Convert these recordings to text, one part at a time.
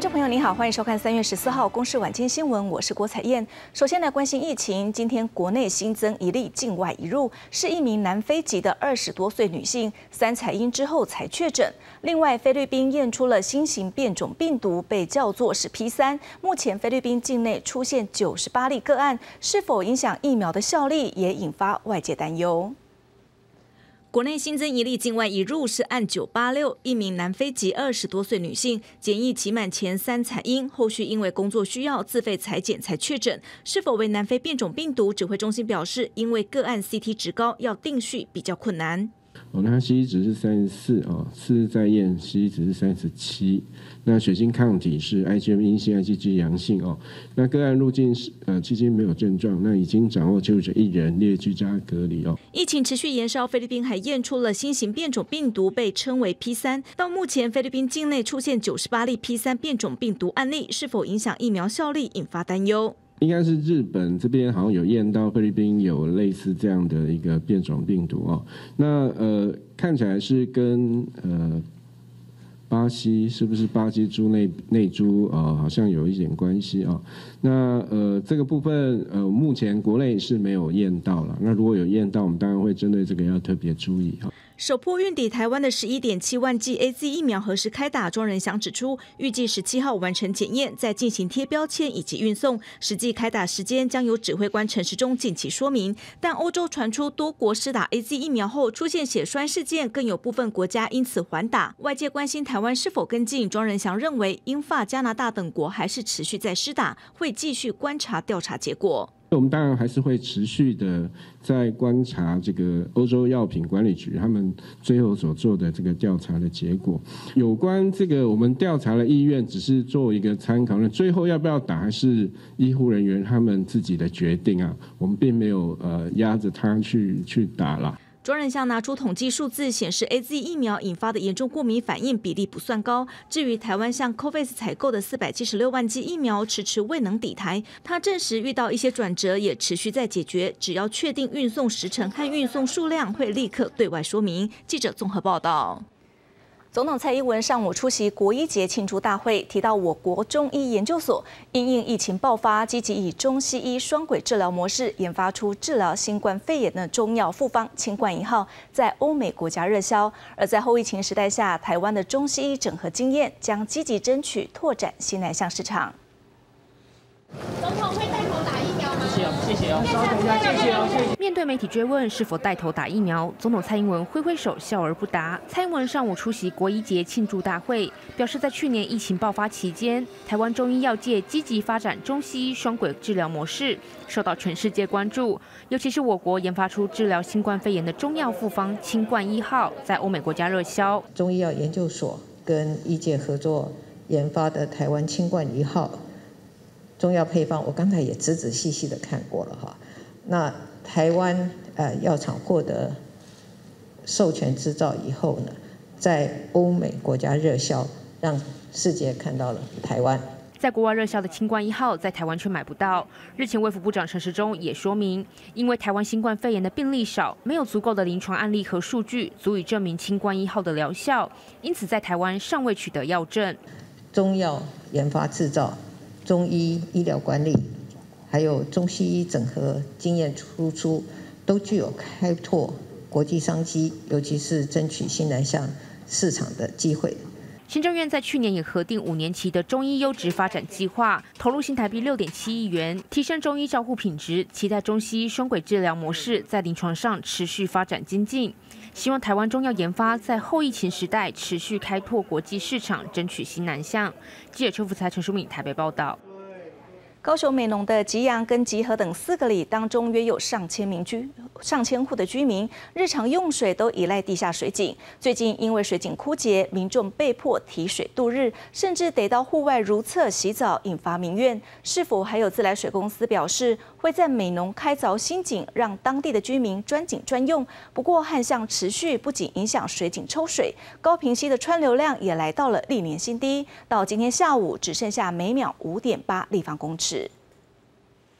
观众朋友您好，欢迎收看3月14号公视晚间新闻，我是郭采燕。首先来关心疫情，今天国内新增1例境外移入，是一名南非籍的20多岁女性，3采阴之后才确诊。另外，菲律宾验出了新型变种病毒，被叫做是 P3。目前菲律宾境内出现98例个案，是否影响疫苗的效力，也引发外界担忧。国内新增1例境外移入，是案986，一名南非籍20多岁女性，检疫期满前3采阴，后续因为工作需要自费采检才确诊。是否为南非变种病毒？指挥中心表示，因为个案 CT 值高，要定序比较困难。 那它 CT 值是34次日再验 CT 值是37，那血清抗体是 IgM 阴性 IgG 阳性那个案入境期间没有症状，那已经掌握接触者1人，列居家隔离疫情持续延烧，菲律宾还验出了新型变种病毒，被称为 P3。到目前，菲律宾境内出现98例 P3 变种病毒案例，是否影响疫苗效力，引发担忧。 应该是日本这边好像有验到菲律宾有类似这样的一个变种病毒那看起来是跟巴西是不是巴西猪内猪好像有一点关系那这个部分目前国内是没有验到了，那如果有验到，我们当然会针对这个要特别注意首波运抵台湾的11.7万剂 AZ 疫苗何时开打？庄仁祥指出，预计17号完成检验，再进行贴标签以及运送。实际开打时间将由指挥官陈时中近期说明。但欧洲传出多国施打 AZ 疫苗后出现血栓事件，更有部分国家因此缓打。外界关心台湾是否跟进，庄仁祥认为，英法、加拿大等国还是持续在施打，会继续观察调查结果。 我们当然还是会持续的在观察这个欧洲药品管理局他们最后所做的这个调查的结果。有关这个我们调查的意愿只是做一个参考，那最后要不要打还是医护人员他们自己的决定我们并没有压着他去打啦。 庄仁祥拿出统计数字显示 ，AZ 疫苗引发的严重过敏反应比例不算高。至于台湾向 COVAX 采购的476万剂疫苗迟迟未能抵台，他证实遇到一些转折，也持续在解决。只要确定运送时程和运送数量，会立刻对外说明。记者综合报道。总统蔡英文上午出席国医节庆祝大会，提到我国中医研究所因应疫情爆发，积极以中西医双轨治疗模式研发出治疗新冠肺炎的中药复方清冠1号，在欧美国家热销。而在后疫情时代下，台湾的中西医整合经验将积极争取拓展新南向市场。 总统会带头打疫苗吗？ 谢谢哦，稍等一下，谢谢哦，谢谢。 面对媒体追问是否带头打疫苗，总统蔡英文挥挥手，笑而不答。蔡英文上午出席国医节庆祝大会，表示在去年疫情爆发期间，台湾中医药界积极发展中西医双轨治疗模式，受到全世界关注。尤其是我国研发出治疗新冠肺炎的中药复方清冠1号，在欧美国家热销。 中医药研究所跟医界合作研发的台湾清冠1号。中药配方，我刚才也仔仔细细的看过了那台湾药厂获得授权制造以后呢，在欧美国家热销，让世界看到了台湾。 在国外热销的清冠1号，在台湾却买不到。日前卫福部长陈时中也说明，因为台湾新冠肺炎的病例少，没有足够的临床案例和数据足以证明清冠1号的疗效，因此在台湾尚未取得药证。 中药研发制造。中医医疗管理，还有中西医整合经验输出，都具有开拓国际商机，尤其是争取新南向市场的机会。 行政院在去年也核定5年期的中医优质发展计划，投入新台币6.7亿元，提升中医照护品质，期待中西医双轨治疗模式在临床上持续发展精进。希望台湾中药研发在后疫情时代持续开拓国际市场，争取新南向。记者邱福才、陈淑敏台北报道。 高雄美浓的吉阳跟集合等4个里当中，约有上千户的居民，日常用水都依赖地下水井。最近因为水井枯竭，民众被迫提水度日，甚至得到户外如厕洗澡，引发民怨。是否还有自来水公司表示会在美浓开凿新井，让当地的居民专井专用？不过旱象持续，不仅影响水井抽水，高屏溪的川流量也来到了历年新低，到今天下午只剩下每秒5.8立方公尺。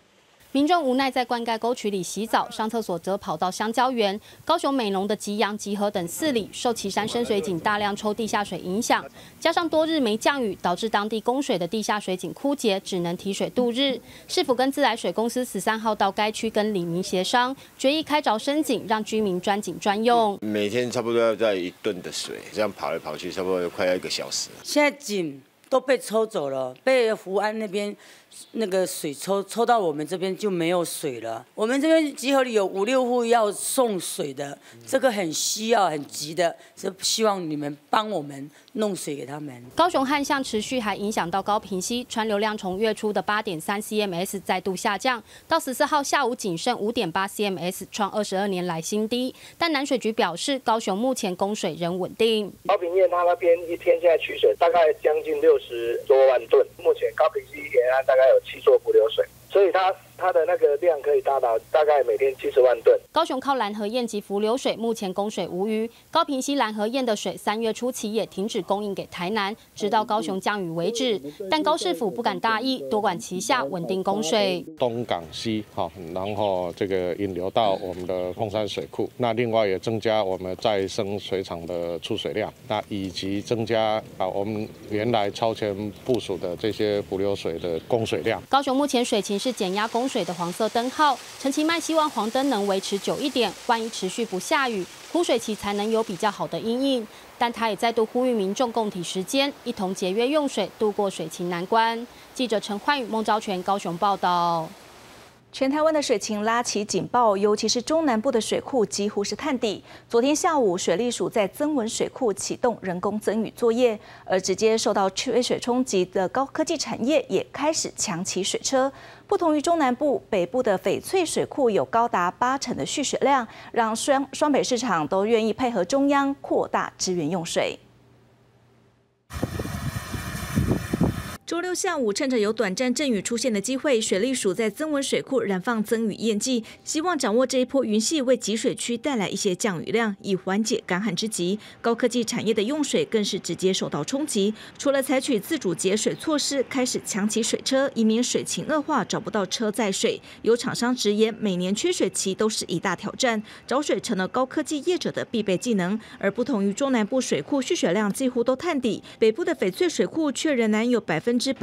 民众无奈在灌溉沟渠里洗澡，上厕所则跑到香蕉园。高雄美浓的吉阳、集合等4里受旗山深水井大量抽地下水影响，加上多日没降雨，导致当地供水的地下水井枯竭，只能提水度日。市府跟自来水公司13号到该区跟里民协商，决议开凿深井，让居民专井专用。 每天差不多要在1吨的水，这样跑来跑去，差不多快要1个小时。 现在井都被抽走了，被福安那边那个水抽到我们这边就没有水了。我们这边集合里有5、6户要送水的，这个很需要、很急的，是希望你们帮我们弄水给他们。 高雄旱象持续，还影响到高屏溪，川流量从月初的8.3 CMS 再度下降，到14号下午仅剩5.8 CMS， 创22年来新低。但南水局表示，高雄目前供水仍稳定。 高屏堰它那边一天现在取水大概将近60多万吨，目前高屏溪沿岸大概有7座伏流水，所以它的那个量可以达到大概每天70万吨。 高雄靠蓝河堰及伏流水目前供水无虞，高屏溪蓝河堰的水3月初起也停止供应给台南，直到高雄降雨为止。但高市府不敢大意，多管齐下，稳定供水。 东港溪然后这个引流到我们的凤山水库，那另外也增加我们再生水厂的出水量，那以及增加我们原来超前部署的这些伏流水的供水量。 高雄目前水情是减压供水的黄色灯号，陈其迈希望黄灯能维持久一点，万一持续不下雨，枯水期才能有比较好的因应。但他也再度呼吁民众共体时间，一同节约用水，度过水情难关。记者陈焕宇、孟昭全高雄报道。 全台湾的水情拉起警报，尤其是中南部的水库几乎是探底。昨天下午，水利署在曾文水库启动人工增雨作业，而直接受到缺水冲击的高科技产业也开始抢起水车。不同于中南部，北部的翡翠水库有高达80%的蓄水量，让双北市场都愿意配合中央扩大支援用水。周六下午，趁着有短暂阵雨出现的机会，水利署在曾文水库燃放增雨验计，希望掌握这一波云系，为集水区带来一些降雨量，以缓解干旱之急。高科技产业的用水更是直接受到冲击，除了采取自主节水措施，开始抢起水车，以免水情恶化找不到车载水。有厂商直言，每年缺水期都是一大挑战，找水成了高科技业者的必备技能。而不同于中南部水库蓄水量几乎都探底，北部的翡翠水库却仍然有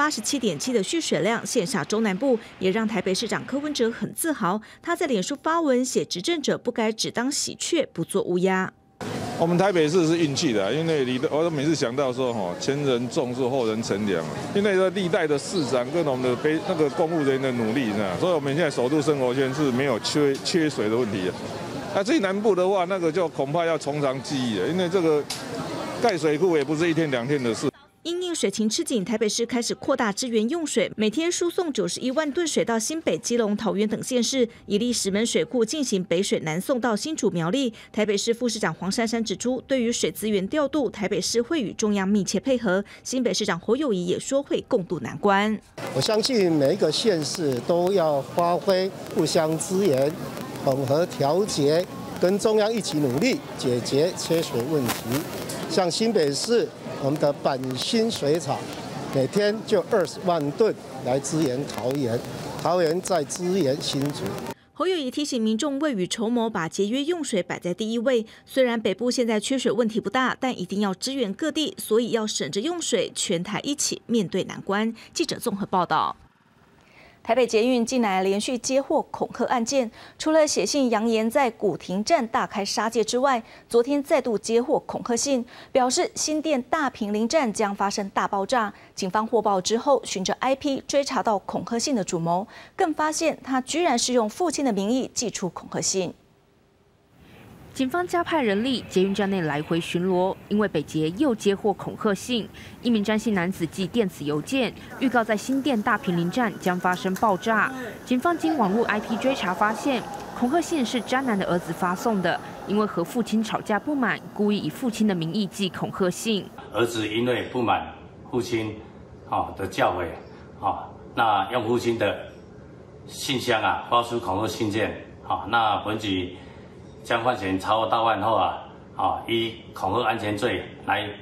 87.7%的蓄水量，羡煞中南部，也让台北市长柯文哲很自豪。他在脸书发文写，执政者不该只当喜鹊，不做乌鸦。 我们台北市是运气的，因为我每次想到说前人种树，后人乘凉，因为历代的市长跟我们的那个公务人员的努力，所以我们现在首都生活圈是没有缺水的问题。那至于南部的话，那个就恐怕要从长计议了，因为这个盖水库也不是1天2天的事。 因应水情吃紧，台北市开始扩大支援用水，每天输送91万吨水到新北、基隆、桃园等县市，以利石门水库进行北水南送到新竹、苗栗。台北市副市长黄珊珊指出，对于水资源调度，台北市会与中央密切配合。新北市长侯友宜也说会共度难关。 我相信每一个县市都要发挥互相支援、统合调节，跟中央一起努力解决缺水问题。像新北市，我们的板新水厂每天就20万吨来支援桃园，桃园再支援新竹。 侯友宜提醒民众未雨绸缪，把节约用水摆在第一位。虽然北部现在缺水问题不大，但一定要支援各地，所以要省着用水，全台一起面对难关。记者综合报道。台北捷运近来连续接获恐吓案件，除了写信扬言在古亭站大开杀戒之外，昨天再度接获恐吓信，表示新店大坪林站将发生大爆炸。警方获报之后，循着 IP 追查到恐吓信的主谋，更发现他居然是用父亲的名义寄出恐吓信。 警方加派人力，捷运站内来回巡逻，因为北捷又接获恐吓信，一名詹姓男子寄电子邮件，预告在新店大坪林站将发生爆炸。警方经网络 IP 追查发现，恐吓信是詹男的儿子发送的，因为和父亲吵架不满，故意以父亲的名义寄恐吓信。 儿子因为不满父亲的教诲，那用父亲的信箱发出恐吓信件，那本局将犯嫌超过到案后依恐吓安全罪来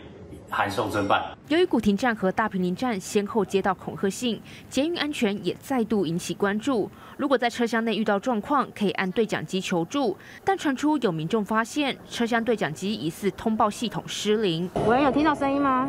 函送侦办。 由于古亭站和大坪林站先后接到恐吓信，捷运安全也再度引起关注。如果在车厢内遇到状况，可以按对讲机求助，但传出有民众发现车厢对讲机疑似通报系统失灵。 喂，有听到声音吗？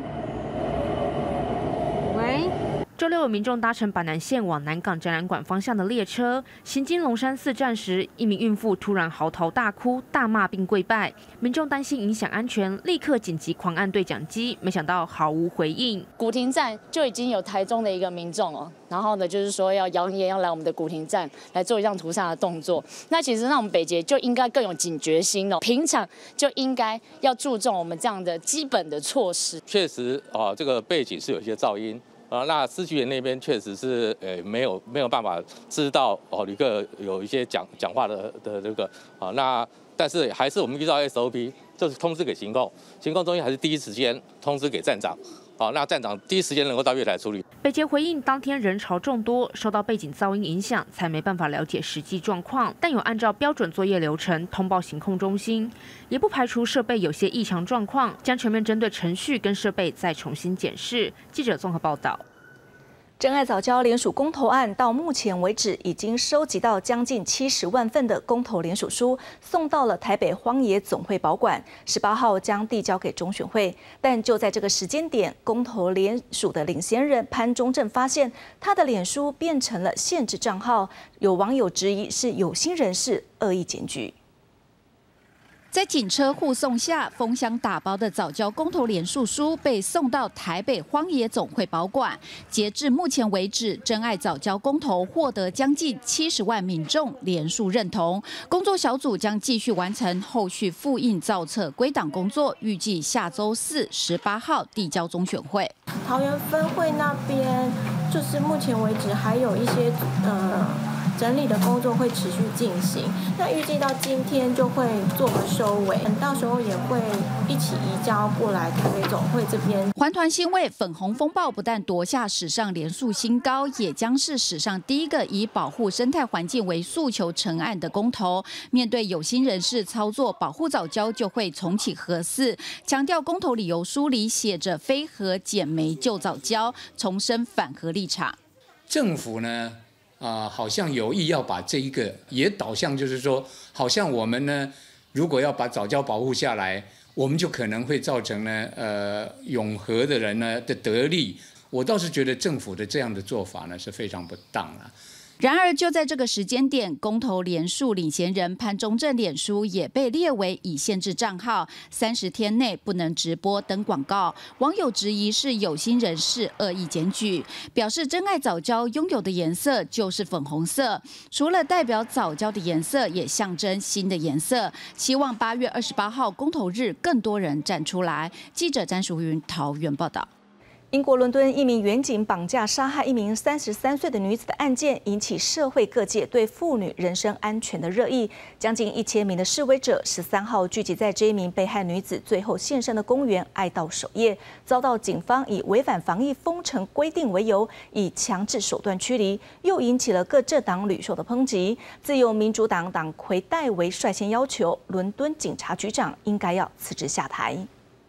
喂。 周六有民众搭乘板南线往南港展览馆方向的列车，行经龙山寺站时，一名孕妇突然嚎啕大哭、大骂并跪拜。民众担心影响安全，立刻紧急狂按对讲机，没想到毫无回应。 古亭站就已经有台中的一个民众哦，然后呢，就是说要谣言要来我们的古亭站来做一样屠杀的动作。那其实那我们北捷就应该更有警觉心哦，平常就应该要注重我们这样的基本的措施。 确实啊，这个背景是有些噪音。那司机员那边确实是没有办法知道旅客有一些讲话的这个那但是还是我们依照 SOP， 就是通知给行控中心还是第一时间通知给站长。那站长第一时间能够到月台处理。 北捷回应，当天人潮众多，受到背景噪音影响，才没办法了解实际状况，但有按照标准作业流程通报行控中心，也不排除设备有些异常状况，将全面针对程序跟设备再重新检视。记者综合报道。 真爱早教联署公投案到目前为止已经收集到将近70万份的公投联署书，送到了台北荒野总会保管，18号将递交给中选会。但就在这个时间点，公投联署的领先人潘忠政发现他的脸书变成了限制账号，有网友质疑是有心人士恶意检举。 在警车护送下，封箱打包的早教公投联署书被送到台北荒野总会保管。截至目前为止，真爱早教公投获得将近70万民众联署认同。工作小组将继续完成后续复印造册归档工作，预计下周4 18号递交中选会。 桃园分会那边就是目前为止还有一些整理的工作会持续进行，那预计到今天就会做个收尾，到时候也会一起移交过来台北总会这边。 环团欣慰粉红风暴不但夺下史上连署新高，也将是史上第一个以保护生态环境为诉求成案的公投。面对有心人士操作保护早教，就会重启核四，强调公投理由书里写着非核减煤救早教，重申反核立场。 政府呢？好像有意要把这一个也导向，就是说，好像我们呢，如果要把早教保护下来，我们就可能会造成呢，永和的人呢的得利。我倒是觉得政府的这样的做法呢是非常不当了。 然而，就在这个时间点，公投联署领衔人潘忠政脸书也被列为已限制账号，30天内不能直播登广告。网友质疑是有心人士恶意检举，表示真爱早教拥有的颜色就是粉红色，除了代表早教的颜色，也象征新的颜色。希望8月28号公投日更多人站出来。记者詹淑云桃园报道。 英国伦敦一名远警绑架杀害一名33岁的女子的案件，引起社会各界对妇女人身安全的热议。将近1000名的示威者13号聚集在这一名被害女子最后现身的公园哀悼守夜，遭到警方以违反防疫封城规定为由，以强制手段驱离，又引起了各政党领袖的抨击。自由民主党党魁戴维率先要求伦敦警察局长应该要辞职下台。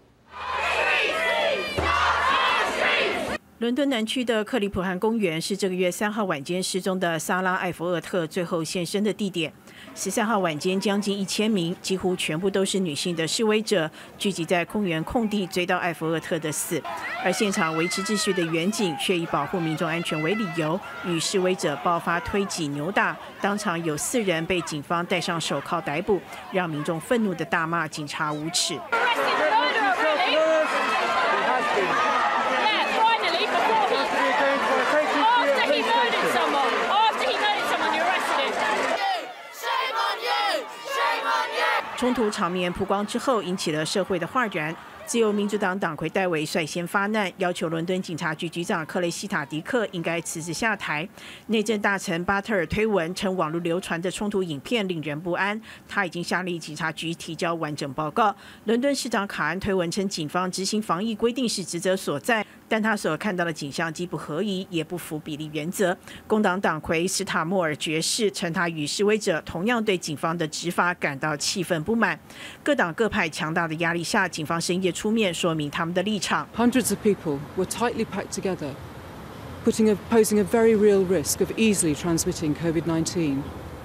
伦敦南区的克里普汉公园是这个月3号晚间失踪的萨拉·艾弗厄特最后现身的地点。13号晚间，将近1000名，几乎全部都是女性的示威者，聚集在公园空地追悼艾弗厄特的死。而现场维持秩序的远警却以保护民众安全为理由，与示威者爆发推挤扭打，当场有4人被警方戴上手铐逮捕，让民众愤怒地大骂警察无耻。冲突场面曝光之后，引起了社会的哗然。自由民主党党魁戴维率先发难，要求伦敦警察局局长克雷西塔迪克应该辞职下台。内政大臣巴特尔推文称，网络流传的冲突影片令人不安，他已经下令警察局提交完整报告。伦敦市长卡恩推文称，警方执行防疫规定是职责所在，但他所看到的景象既不合宜，也不符比例原则。工党党魁史塔莫尔爵士称，他与示威者同样对警方的执法感到气愤不满。各党各派强大的压力下，警方深夜出面说明他们的立场。 Hundreds of people were tightly packed together, posing a very real risk of easily transmitting COVID-19.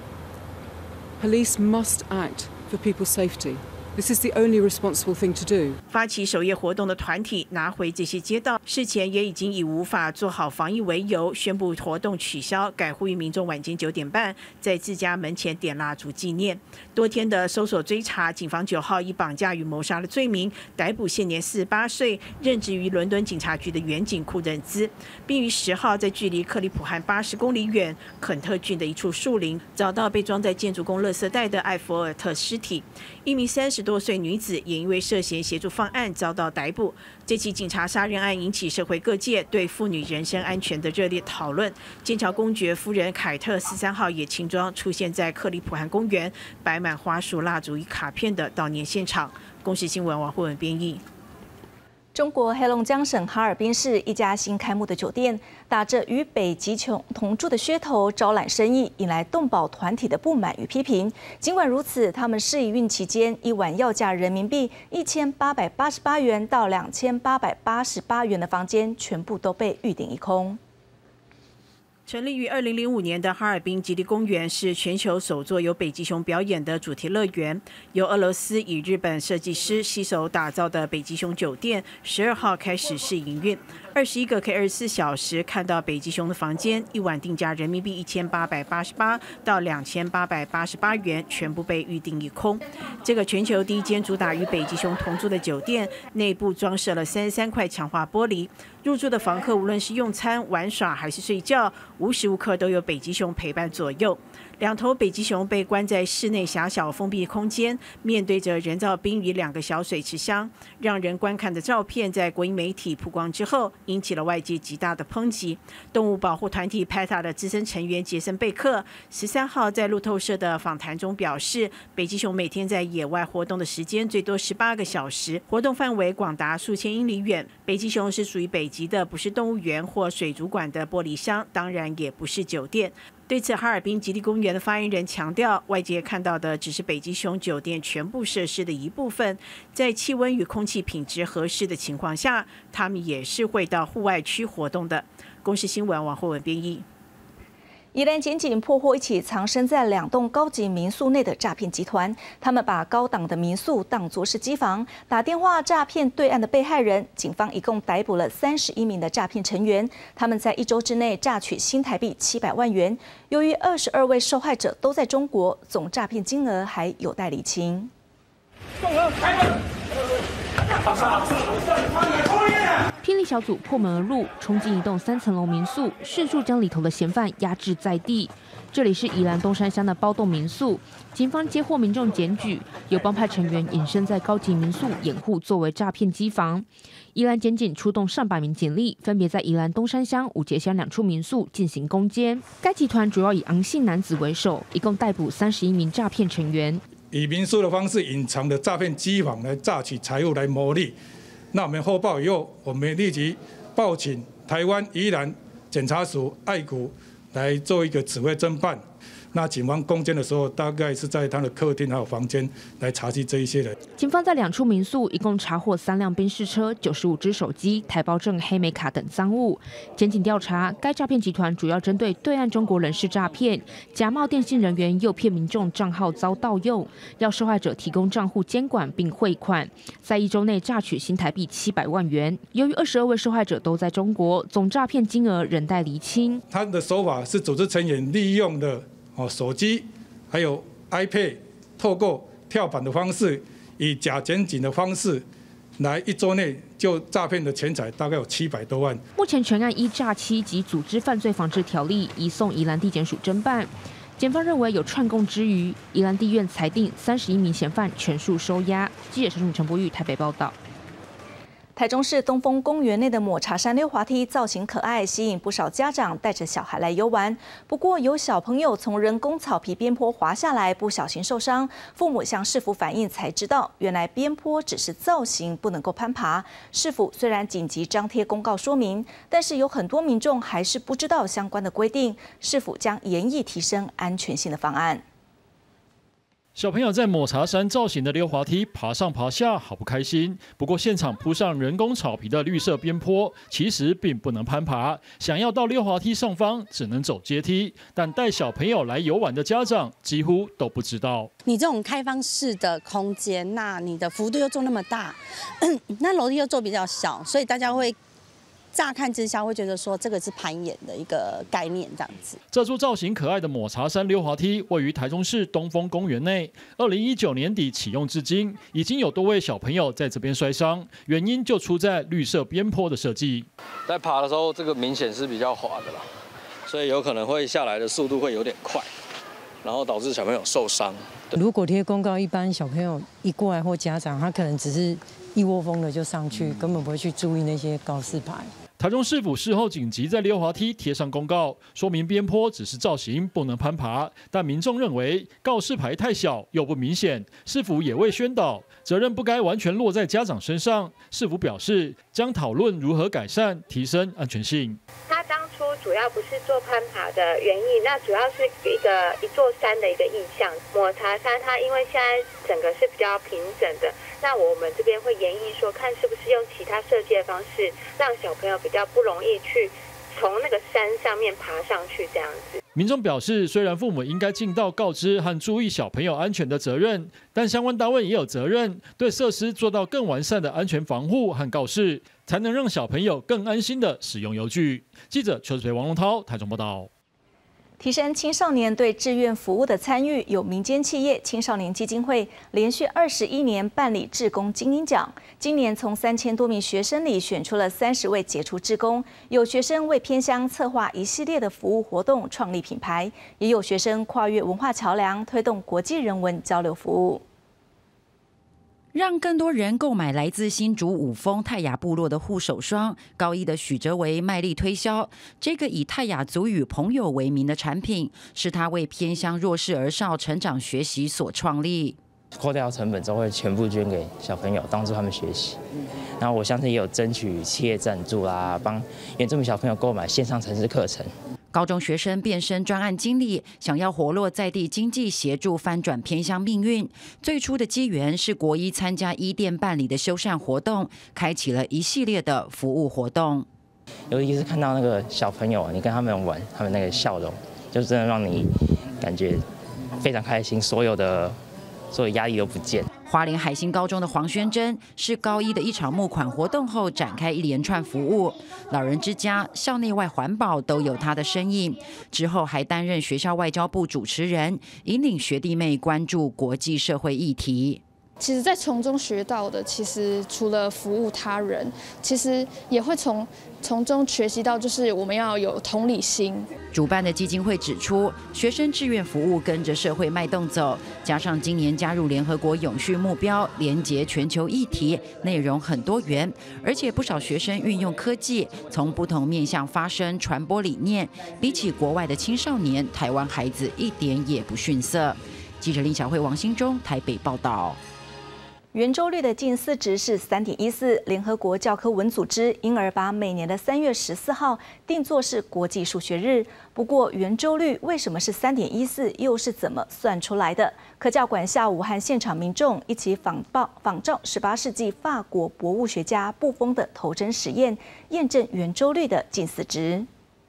Police must act for people's safety. This is the only responsible thing to do. 发起守夜活动的团体拿回这些街道，事前也已经以无法做好防疫为由，宣布活动取消，改呼吁民众晚间9点半在自家门前点蜡烛纪念。多天的搜索追查，警方9号以绑架与谋杀的罪名逮捕现年48岁、任职于伦敦警察局的远警库任兹，并于10号在距离克里普汉80公里远肯特郡的一处树林找到被装在建筑工垃圾袋的艾弗尔特尸体。一名30多岁女子也因为涉嫌协助犯案遭到逮捕。这起警察杀人案引起社会各界对妇女人身安全的热烈讨论。剑桥公爵夫人凯特13号也轻装出现在克里普汉公园，摆满花束、蜡烛与卡片的悼念现场。公视新闻王慧文编译。 中国黑龙江省哈尔滨市一家新开幕的酒店，打着与北极熊同住的噱头招揽生意，引来动保团体的不满与批评。尽管如此，他们试营运期间，一晚要价人民币1888元到2888元的房间，全部都被预订一空。 成立于2005年的哈尔滨极地公园是全球首座由北极熊表演的主题乐园。由俄罗斯与日本设计师携手打造的北极熊酒店，12号开始试营运。21个可以24小时看到北极熊的房间，一晚定价人民币1888到2888元，全部被预订一空。这个全球第一间主打与北极熊同住的酒店，内部装设了33块强化玻璃。入住的房客无论是用餐、玩耍还是睡觉，无时无刻都有北极熊陪伴左右。2头北极熊被关在室内狭小封闭空间，面对着人造冰与2个小水池箱。让人观看的照片在国营媒体曝光之后，引起了外界极大的抨击。动物保护团体 PETA 的资深成员杰森贝克13号在路透社的访谈中表示，北极熊每天在野外活动的时间最多18个小时，活动范围广达数千英里远。北极熊是属于北极的，不是动物园或水族馆的玻璃箱，当然也不是酒店。对此，哈尔滨极地公园的发言人强调，外界看到的只是北极熊酒店全部设施的一部分，在气温与空气品质合适的情况下，他们也是会到户外区活动的。公视新闻王慧文编译。 宜兰检警破获一起藏身在2栋高级民宿内的诈骗集团，他们把高档的民宿当作是机房，打电话诈骗对岸的被害人。警方一共逮捕了31名的诈骗成员，他们在1周之内诈取新台币700万元。由于22位受害者都在中国，总诈骗金额还有待厘清。 霹雳小组破门而入，冲进一栋3层楼民宿，迅速将里头的嫌犯压制在地。这里是宜兰东山乡的包栋民宿，警方接获民众检举，有帮派成员隐身在高级民宿掩护，作为诈骗机房。宜兰检警出动上百名警力，分别在宜兰东山乡、五节乡2处民宿进行攻坚。该集团主要以昂姓男子为首，一共逮捕31名诈骗成员。 以民宿的方式隐藏的诈骗机房来榨取财物来牟利。那我们获报以后，我们立即报请台湾宜兰检察署爱股来做一个指挥侦办。那警方攻坚的时候，大概是在他的客厅还有房间来查缉这一些人。 警方在2处民宿一共查获3辆宾士车、95只手机、台胞证、黑莓卡等赃物。检警调查，该诈骗集团主要针对对岸中国人士诈骗，假冒电信人员诱骗民众账号遭盗用，要受害者提供账户监管并汇款，在1周内诈取新台币700万元。由于22位受害者都在中国，总诈骗金额仍待厘清。 他的手法是组织成员利用的手机还有 iPad， 透过跳板的方式，以假检警的方式，来1周内就诈骗的钱财大概有700多万。 目前全案依诈欺及组织犯罪防治条例移送宜兰地检署侦办。检方认为有串供之余，宜兰地院裁定31名嫌犯全数收押。记者陈柏玉台北报道。 台中市东丰公园内的抹茶山溜滑梯造型可爱，吸引不少家长带着小孩来游玩。不过，有小朋友从人工草皮边坡滑下来，不小心受伤。父母向市府反映，才知道原来边坡只是造型，不能够攀爬。市府虽然紧急张贴公告说明，但是有很多民众还是不知道相关的规定。市府将研议提升安全性的方案。 小朋友在抹茶山造型的溜滑梯爬上爬下，好不开心。不过现场铺上人工草皮的绿色边坡，其实并不能攀爬。想要到溜滑梯上方，只能走阶梯。但带小朋友来游玩的家长几乎都不知道， 你这种开放式的空间，那你的幅度又做那么大，那楼梯又做比较小，所以大家会。乍看之下会觉得说这个是攀岩的一个概念，这样子。 这座造型可爱的抹茶山溜滑梯位于台中市东丰公园内，2019年底启用至今，已经有多位小朋友在这边摔伤，原因就出在绿色边坡的设计。 在爬的时候，这个明显是比较滑的啦，所以有可能会下来的速度会有点快，然后导致小朋友受伤。 如果贴公告，一般小朋友一过来或家长，他可能只是一窝蜂的就上去，根本不会去注意那些告示牌。 台中市府事后紧急在溜滑梯贴上公告，说明边坡只是造型，不能攀爬。但民众认为告示牌太小又不明显，市府也未宣导，责任不该完全落在家长身上。市府表示将讨论如何改善，提升安全性。 它当初主要不是做攀爬的原意，那主要是一座山的一个意象。抹茶山它因为现在整个是比较平整的。那我们这边会研议说，看是不是用其他设计的方式，让小朋友比较不容易去从那个山上面爬上去这样子。 民众表示，虽然父母应该尽到告知和注意小朋友安全的责任，但相关单位也有责任对设施做到更完善的安全防护和告示，才能让小朋友更安心的使用游具。记者邱子培、王龙涛台中报道。 提升青少年对志愿服务的参与，有民间企业青少年基金会连续21年办理志工精英奖。今年从3000多名学生里选出了30位杰出志工，有学生为偏乡策划一系列的服务活动，创立品牌，也有学生跨越文化桥梁，推动国际人文交流服务。 让更多人购买来自新竹五峰泰雅部落的护手霜，高一的许哲维卖力推销这个以泰雅族语朋友为名的产品，是他为偏乡弱势儿少成长学习所创立。 扣掉成本之后会全部捐给小朋友，帮助他们学习。然后我相信也有争取企业赞助啦，帮原住民小朋友购买线上程式课程。 高中学生变身专案经理，想要活络在地经济，协助翻转偏乡命运。最初的机缘是国一参加伊甸办理的修缮活动，开启了一系列的服务活动。 尤其是看到那个小朋友，你跟他们玩，他们那个笑容，就真的让你感觉非常开心，所有压力都不见。 花莲海星高中的黄宣珍是高一的一场募款活动后展开一连串服务，老人之家、校内外环保都有他的身影。之后还担任学校外交部主持人，引领学弟妹关注国际社会议题。 其实，在从中学到的，其实除了服务他人，其实也会从中学习到，就是我们要有同理心。 主办的基金会指出，学生志愿服务跟着社会脉动走，加上今年加入联合国永续目标，连结全球议题，内容很多元，而且不少学生运用科技，从不同面向发声传播理念。比起国外的青少年，台湾孩子一点也不逊色。记者林小慧、王新忠台北报道。 圆周率的近似值是3.14，联合国教科文组织因而把每年的3月14号定作是国际数学日。不过，圆周率为什么是3.14，又是怎么算出来的？科教馆下午和现场民众一起仿照18世纪法国博物学家布丰的头针实验，验证圆周率的近似值。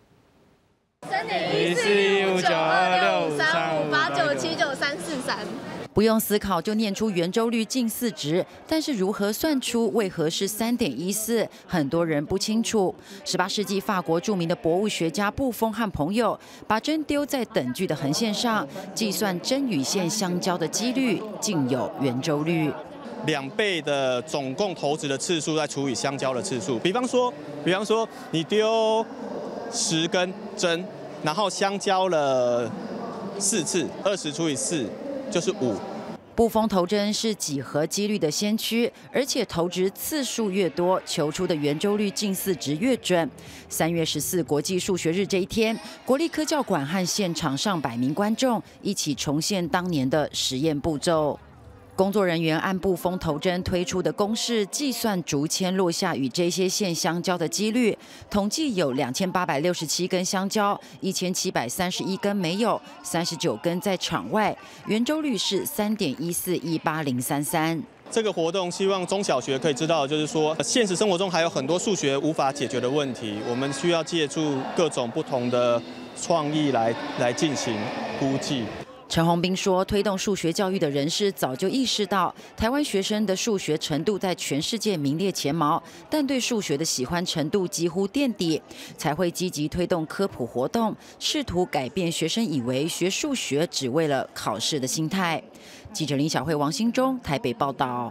3.14159265358979343。 不用思考就念出圆周率近似值，但是如何算出为何是3.14，很多人不清楚。18世纪法国著名的博物学家布丰和朋友把针丢在等距的横线上，计算针与线相交的几率，竟有圆周率。 2倍的总共投掷的次数再除以相交的次数。比方说你丢10根针，然后相交了4次，20除以4。就是5。 布丰头针是几何几率的先驱，而且投掷次数越多，求出的圆周率近似值越准。3月14国际数学日这一天，国立科教馆和现场上百名观众一起重现当年的实验步骤。 工作人员按部风头针推出的公式计算竹签落下与这些线相交的几率，统计有2867根相交，1731根没有，39根在场外，圆周率是3.141833。 这个活动希望中小学可以知道，就是说现实生活中还有很多数学无法解决的问题，我们需要借助各种不同的创意来进行估计。 陈宏斌说，推动数学教育的人士早就意识到，台湾学生的数学程度在全世界名列前茅，但对数学的喜欢程度几乎垫底，才会积极推动科普活动，试图改变学生以为学数学只为了考试的心态。记者林小慧、王兴忠台北报道。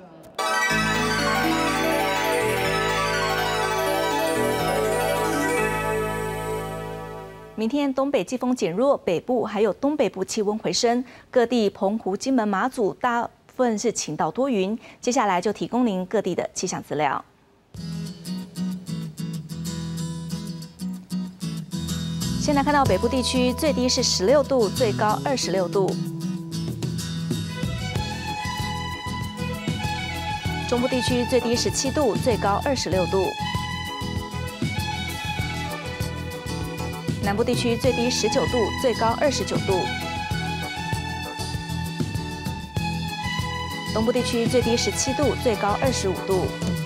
明天东北季风减弱，北部还有东北部气温回升，各地澎湖、金门、马祖大部分是晴到多云。接下来就提供您各地的气象资料。现在看到北部地区最低是16度，最高26度。中部地区最低17度，最高26度。南部地区最低19度，最高29度；东部地区最低17度，最高25度；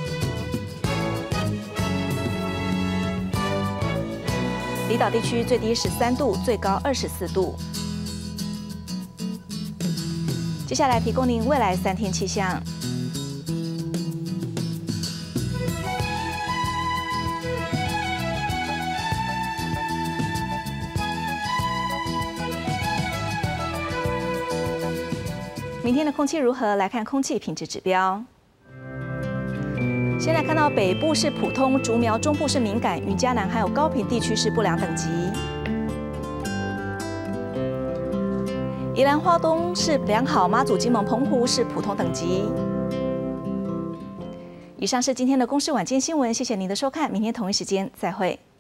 离岛地区最低13度，最高24度。接下来提供您未来3天气象。明天的空气如何？来看空气品质指标。现在看到北部是普通，竹苗中部是敏感，云嘉南还有高屏地区是不良等级。宜兰花东是良好，马祖、金门、澎湖是普通等级。以上是今天的公视晚间新闻，谢谢您的收看，明天同一时间再会。